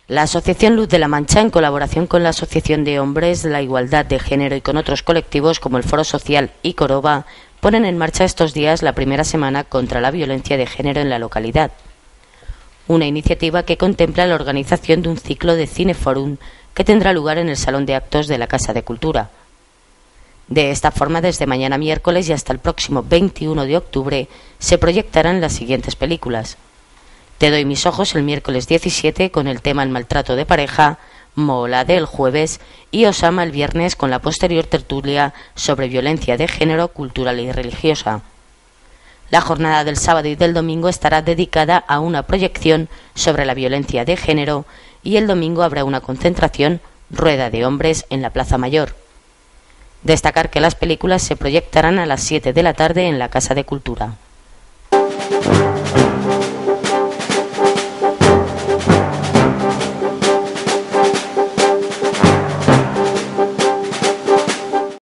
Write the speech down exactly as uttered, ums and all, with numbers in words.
La Asociación Luz de la Mancha, en colaboración con la Asociación de Hombres de la Igualdad de Género y con otros colectivos como el Foro Social y Coroba, ponen en marcha estos días la primera semana contra la violencia de género en la localidad. Una iniciativa que contempla la organización de un ciclo de cineforum que tendrá lugar en el Salón de Actos de la Casa de Cultura. De esta forma, desde mañana miércoles y hasta el próximo veintiuno de octubre, se proyectarán las siguientes películas: Te doy mis ojos el miércoles diecisiete con el tema El maltrato de pareja, Moolade el jueves y Osama el viernes con la posterior tertulia sobre violencia de género, cultural y religiosa. La jornada del sábado y del domingo estará dedicada a una proyección sobre la violencia de género y el domingo habrá una concentración, Rueda de Hombres, en la Plaza Mayor. Destacar que las películas se proyectarán a las siete de la tarde en la Casa de Cultura.